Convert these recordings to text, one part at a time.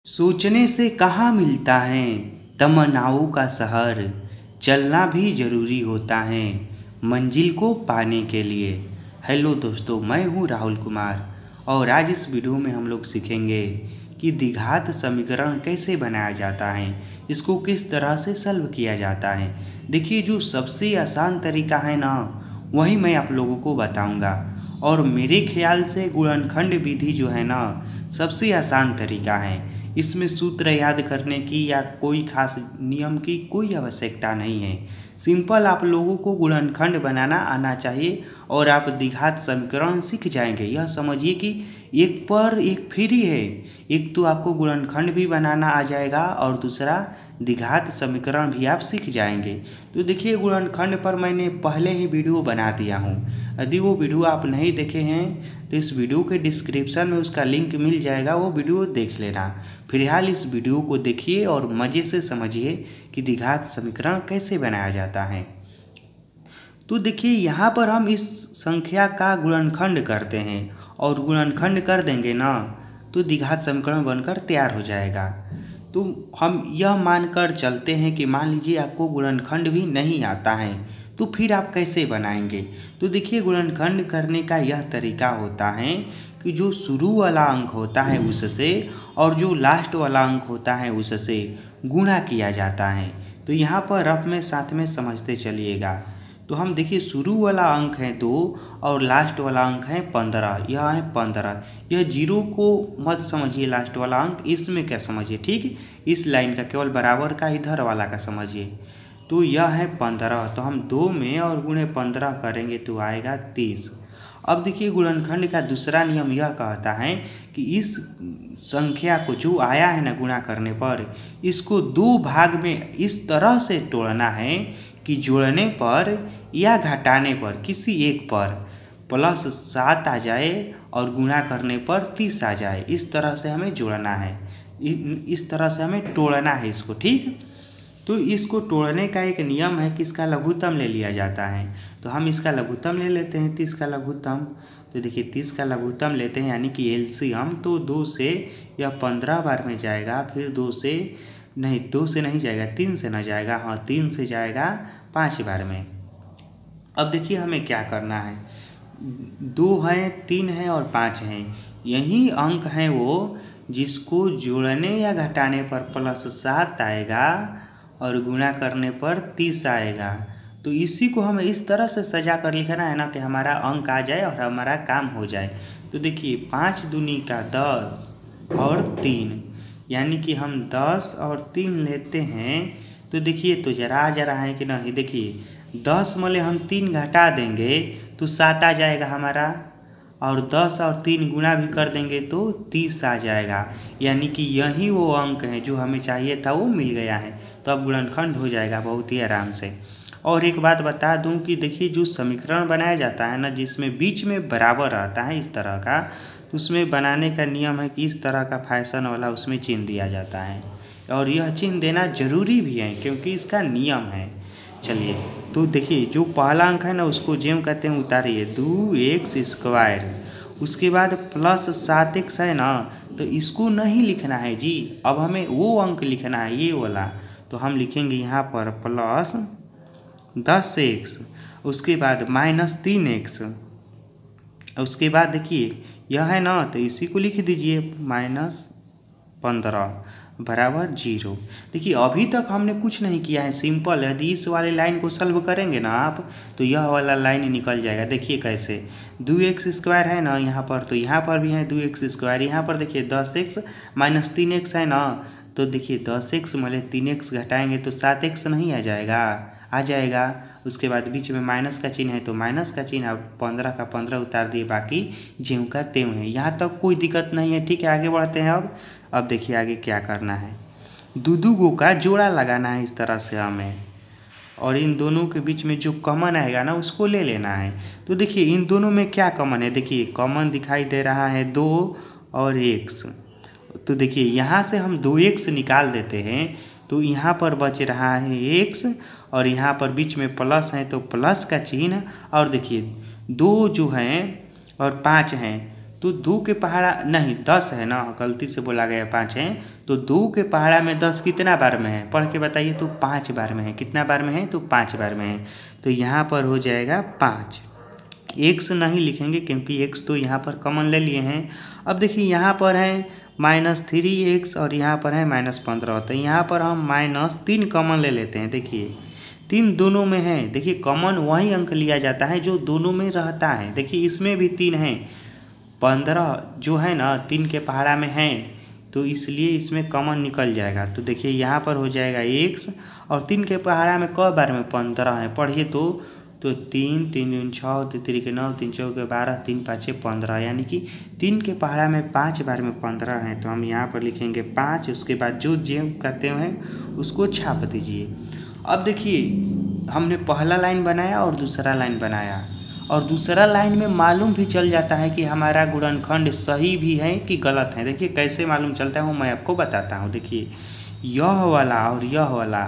सोचने से कहाँ मिलता है तमन्नाओं का शहर, चलना भी ज़रूरी होता है मंजिल को पाने के लिए। हेलो दोस्तों, मैं हूँ राहुल कुमार और आज इस वीडियो में हम लोग सीखेंगे कि द्विघात समीकरण कैसे बनाया जाता है, इसको किस तरह से सॉल्व किया जाता है। देखिए, जो सबसे आसान तरीका है ना, वही मैं आप लोगों को बताऊंगा। और मेरे ख्याल से गुणनखंड विधि जो है ना, सबसे आसान तरीका है। इसमें सूत्र याद करने की या कोई खास नियम की कोई आवश्यकता नहीं है। सिंपल आप लोगों को गुणनखंड बनाना आना चाहिए और आप द्विघात समीकरण सीख जाएंगे। यह समझिए कि एक पर एक फ्री है। एक तो आपको गुणनखंड भी बनाना आ जाएगा और दूसरा द्विघात समीकरण भी आप सीख जाएंगे। तो देखिए, गुणनखंड पर मैंने पहले ही वीडियो बना दिया हूँ। यदि वो वीडियो आप नहीं देखे हैं तो इस वीडियो के डिस्क्रिप्शन में उसका लिंक मिल जाएगा, वो वीडियो देख लेना। फिलहाल इस वीडियो को देखिए और मज़े से समझिए कि द्विघात समीकरण कैसे बनाया जाता है। तो देखिए, यहाँ पर हम इस संख्या का गुणनखंड करते हैं और गुणनखंड कर देंगे ना तो द्विघात समीकरण बनकर तैयार हो जाएगा। तो हम यह मानकर चलते हैं कि मान लीजिए आपको गुणनखंड भी नहीं आता है, तो फिर आप कैसे बनाएंगे। तो देखिए, गुणनखंड करने का यह तरीका होता है कि जो शुरू वाला अंक होता है उससे और जो लास्ट वाला अंक होता है उससे गुणा किया जाता है। तो यहाँ पर रफ में साथ में समझते चलिएगा। तो हम देखिए, शुरू वाला अंक है 2 और लास्ट वाला अंक है 15। यह है 15। यह जीरो को मत समझिए लास्ट वाला अंक, इसमें क्या समझिए, ठीक, इस लाइन का केवल बराबर का इधर वाला का समझिए। तो यह है 15। तो हम 2 में और गुणे 15 करेंगे तो आएगा 30। अब देखिए, गुणनखंड का दूसरा नियम यह कहता है कि इस संख्या को जो आया है ना गुणा करने पर, इसको 2 भाग में इस तरह से तोड़ना है कि जोड़ने पर या घटाने पर किसी एक पर +7 आ जाए और गुणा करने पर 30 आ जाए। इस तरह से हमें जोड़ना है, इस तरह से हमें तोड़ना है इसको, ठीक। तो इसको तोड़ने का एक नियम है कि इसका लघुत्तम ले लिया जाता है। तो हम इसका लघुत्तम ले लेते हैं, 30 का लघुत्तम। तो देखिए, 30 का लघुत्तम लेते हैं यानी कि एलसीएम। तो 2 से यह 15 बार में जाएगा, फिर 2 से नहीं जाएगा, 3 से ना जाएगा, हाँ 3 से जाएगा 5 बार में। अब देखिए, हमें क्या करना है, 2 है, 3 है और 5 है। यही अंक हैं वो जिसको जोड़ने या घटाने पर +7 आएगा और गुणा करने पर 30 आएगा। तो इसी को हमें इस तरह से सजा कर लिखना है ना कि हमारा अंक आ जाए और हमारा काम हो जाए। तो देखिए, 5 दूनी का 10 और 3, यानी कि हम 10 और 3 लेते हैं। तो देखिए, तो जरा है कि नहीं। देखिए, 10 में हम 3 घटा देंगे तो 7 आ जाएगा हमारा, और 10 और 3 गुणा भी कर देंगे तो 30 आ जाएगा। यानी कि यही वो अंक है जो हमें चाहिए था, वो मिल गया है। तो अब गुणनखंड हो जाएगा बहुत ही आराम से। और एक बात बता दूं कि देखिए, जो समीकरण बनाया जाता है ना, जिसमें बीच में बराबर रहता है इस तरह का, तो उसमें बनाने का नियम है कि इस तरह का फैशन वाला उसमें चिन्ह दिया जाता है। और यह चिन्ह देना जरूरी भी है क्योंकि इसका नियम है। चलिए, तो देखिए, जो पहला अंक है ना उसको जेम कहते हैं, उतारिए 2x²। उसके बाद +7x है ना, तो इसको नहीं लिखना है जी। अब हमें वो अंक लिखना है, ये वाला। तो हम लिखेंगे यहाँ पर +10x, उसके बाद -3x। उसके बाद देखिए, यह है ना, तो इसी को लिख दीजिए -15 बराबर 0। देखिए, अभी तक हमने कुछ नहीं किया है, सिंपल। यदि इस वाले लाइन को सॉल्व करेंगे ना आप, तो यह वाला लाइन निकल जाएगा। देखिए कैसे, 2x² है ना यहाँ पर, तो यहाँ पर भी है 2x²। यहाँ पर देखिए 10x -3x है ना, तो देखिए 10x में 3x घटाएंगे तो 7x नहीं आ जाएगा, आ जाएगा। उसके बाद बीच में माइनस का चिन्ह है तो माइनस का चिन्ह, अब 15 का 15 उतार दिए, बाकी ज्यों का त्यों है। यहाँ तक कोई दिक्कत नहीं है, ठीक है। आगे बढ़ते हैं। अब देखिए आगे क्या करना है, दो का जोड़ा लगाना है इस तरह से हमें, और इन दोनों के बीच में जो कॉमन आएगा ना उसको ले लेना है। तो देखिए, इन दोनों में क्या कॉमन है, देखिए कॉमन दिखाई दे रहा है 2 और x। तो देखिए, यहाँ से हम 2x निकाल देते हैं तो यहाँ पर बच रहा है x, और यहाँ पर बीच में प्लस है तो प्लस का चिन्ह। और देखिए, 2 जो हैं और 5 हैं, तो 2 के पहाड़ा नहीं 10 है ना, गलती से बोला गया 5 है। तो 2 के पहाड़ा में 10 कितना बार में है, पढ़ के बताइए। तो 5 बार में है। कितना बार में है, तो 5 बार में है। तो यहाँ पर हो जाएगा 5। एक्स नहीं लिखेंगे क्योंकि एक्स तो यहाँ पर कॉमन ले लिए हैं। अब देखिए यहाँ पर है -3x और यहाँ पर है -15। तो यहाँ पर हम -3 कॉमन ले लेते हैं। देखिए 3 दोनों में है। देखिए कॉमन वही अंक लिया जाता है जो दोनों में रहता है। देखिए इसमें भी 3 है, 15 जो है ना 3 के पहाड़ा में है, तो इसलिए इसमें कॉमन निकल जाएगा। तो देखिए यहाँ पर हो जाएगा x और 3 के पहाड़ा में क बार में 15 है, पढ़िए। तो 3 3 दूनी 6 3 3 के 9 3 4 के 12 3 5 15, यानी कि 3 के पहाड़ा में 5 बार में 15 है। तो हम यहाँ पर लिखेंगे 5, उसके बाद जो कहते हैं उसको छाप दीजिए। अब देखिए हमने पहला लाइन बनाया और दूसरा लाइन बनाया, और दूसरा लाइन में मालूम भी चल जाता है कि हमारा गुणनखंड सही भी है कि गलत है। देखिए कैसे मालूम चलता है वो मैं आपको बताता हूँ। देखिए यह वाला और यह वाला,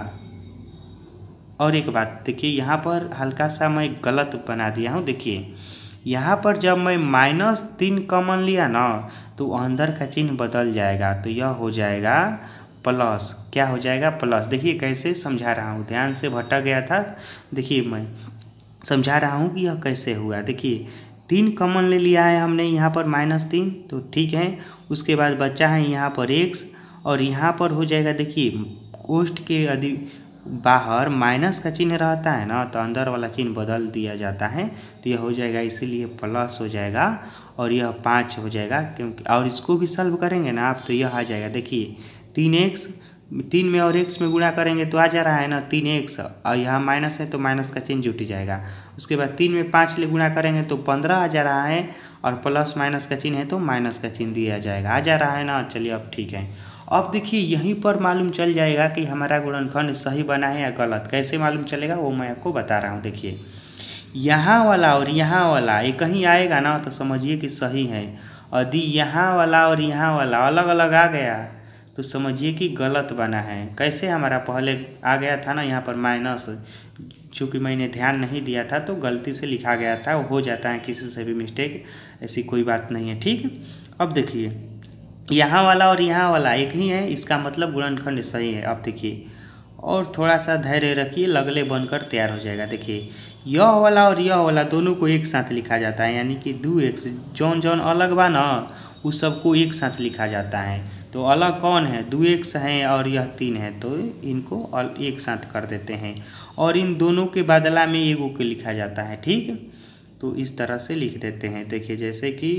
और एक बात देखिए यहाँ पर हल्का सा मैं गलत बना दिया हूँ। देखिए यहाँ पर जब मैं -3 कॉमन लिया ना तो अंदर का चिन्ह बदल जाएगा, तो यह हो जाएगा प्लस। क्या हो जाएगा, प्लस। देखिए कैसे समझा रहा हूँ, ध्यान से भटक गया था। देखिए मैं समझा रहा हूँ कि यह कैसे हुआ। देखिए 3 कॉमन ले लिया है हमने यहाँ पर -3, तो ठीक है। उसके बाद बचा है यहाँ पर x, और यहाँ पर हो जाएगा। देखिए कोष्ठ के बाहर माइनस का चिन्ह रहता है ना, तो अंदर वाला चिन्ह बदल दिया जाता है, तो यह हो जाएगा, इसीलिए प्लस हो जाएगा और यह 5 हो जाएगा। क्योंकि और इसको भी सॉल्व करेंगे ना आप, तो यह आ जाएगा। देखिए 3x 3 में और x में गुणा करेंगे तो आ जा रहा है ना 3x, और यहाँ माइनस है तो माइनस का चिन्ह जुट जाएगा। उसके बाद 3 में 5 ले गुणा करेंगे तो 15 आ जा रहा है, और प्लस माइनस का चिन्ह है तो माइनस का चिन्ह दिया जाएगा। आ जा रहा है ना, चलिए अब ठीक है। अब देखिए यहीं पर मालूम चल जाएगा कि हमारा गुणनखंड सही बना है या गलत। कैसे मालूम चलेगा वो मैं आपको बता रहा हूँ। देखिए यहाँ वाला और यहाँ वाला ये कहीं आएगा ना तो समझिए कि सही है। यदि यहाँ वाला और यहाँ वाला अलग अलग आ गया तो समझिए कि गलत बना है। कैसे, हमारा पहले आ गया था ना यहाँ पर माइनस, चूँकि मैंने ध्यान नहीं दिया था तो गलती से लिखा गया था, वो हो जाता है किसी से भी मिस्टेक, ऐसी कोई बात नहीं है। ठीक, अब देखिए यहाँ वाला और यहाँ वाला एक ही है, इसका मतलब गुणनखंड सही है। अब देखिए और थोड़ा सा धैर्य रखिए, लगले बनकर तैयार हो जाएगा। देखिए यह वाला और यह वाला दोनों को एक साथ लिखा जाता है, यानी कि 2x जौन जौन अलग बा ना उस सबको एक साथ लिखा जाता है। तो अलग कौन है, 2x है और यह 3 है, तो इनको एक साथ कर देते हैं, और इन दोनों के बदला में एगो के लिखा जाता है। ठीक, तो इस तरह से लिख देते हैं। देखिए जैसे कि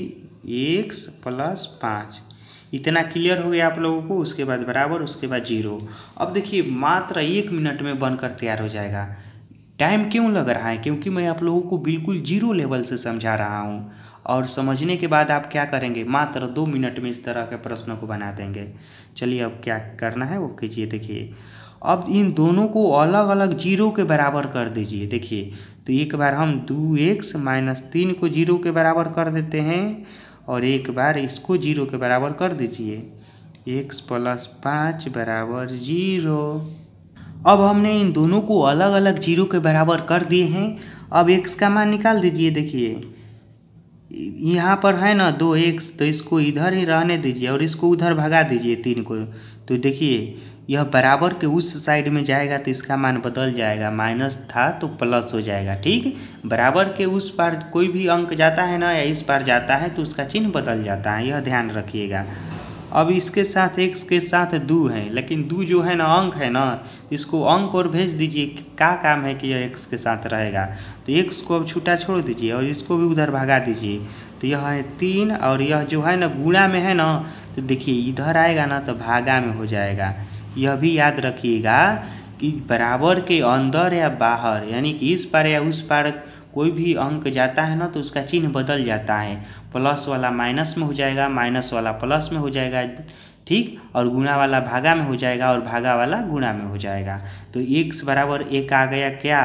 x + 5, इतना क्लियर हो गया आप लोगों को। उसके बाद बराबर, उसके बाद 0। अब देखिए मात्र 1 मिनट में बनकर तैयार हो जाएगा। टाइम क्यों लग रहा है, क्योंकि मैं आप लोगों को बिल्कुल 0 लेवल से समझा रहा हूँ, और समझने के बाद आप क्या करेंगे, मात्र 2 मिनट में इस तरह के प्रश्नों को बना देंगे। चलिए अब क्या करना है वो कीजिए। देखिए अब इन दोनों को अलग अलग 0 के बराबर कर दीजिए। देखिए तो एक बार हम 2x - 3 को 0 के बराबर कर देते हैं, और एक बार इसको 0 के बराबर कर दीजिए। x + 5 = 0। अब हमने इन दोनों को अलग अलग 0 के बराबर कर दिए हैं। अब x का मान निकाल दीजिए। देखिए यहाँ पर है ना 2x, तो इसको इधर ही रहने दीजिए और इसको उधर भगा दीजिए 3 को। तो देखिए यह बराबर के उस साइड में जाएगा तो इसका मान बदल जाएगा, माइनस था तो प्लस हो जाएगा। ठीक, बराबर के उस पार कोई भी अंक जाता है ना या इस पार जाता है तो उसका चिन्ह बदल जाता है, यह ध्यान रखिएगा। अब इसके साथ x के साथ 2 है, लेकिन 2 जो है ना अंक है ना, इसको अंक और भेज दीजिए। क्या काम है कि यह x के साथ रहेगा, तो x को अब छूटा छोड़ दीजिए और इसको भी उधर भगा दीजिए। तो यह है 3, और यह जो है ना गुणा में है ना, तो देखिए इधर आएगा ना तो भागा में हो जाएगा। यह भी याद रखिएगा कि बराबर के अंदर या बाहर, यानी कि इस पार या उस पार कोई भी अंक जाता है ना तो उसका चिन्ह बदल जाता है। प्लस वाला माइनस में हो जाएगा, माइनस वाला प्लस में हो जाएगा। ठीक, और गुणा वाला भागा में हो जाएगा और भागा वाला गुणा में हो जाएगा। तो x = 1 आ गया क्या,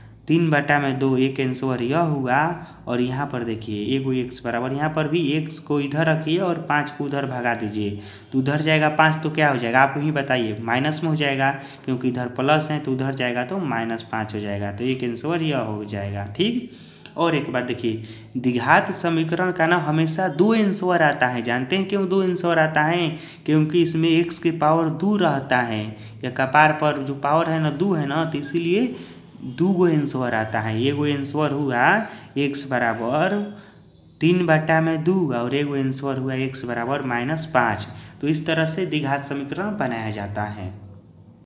3/2 एक आंसर यह हुआ। और यहाँ पर देखिए एगो x बराबर, यहाँ पर भी x को इधर रखिए और 5 को उधर भगा दीजिए, तो उधर जाएगा 5 तो क्या हो जाएगा आप ही बताइए, माइनस में हो जाएगा, क्योंकि इधर प्लस है तो उधर जाएगा तो -5 हो जाएगा। तो एक आंसर यह हो जाएगा। ठीक, और एक बात देखिए, द्विघात समीकरण का ना हमेशा 2 आंसर आता है। जानते हैं क्यों 2 आंसर आता है? क्योंकि इसमें x की पावर 2 रहता है, या कपार पर जो पावर है ना 2 है ना, तो इसीलिए 2 गो आंसर आता है। एगो आंसर हुआ x बराबर 3/2 और एगो आंसर हुआ x बराबर -5। तो इस तरह से द्विघात समीकरण बनाया जाता है।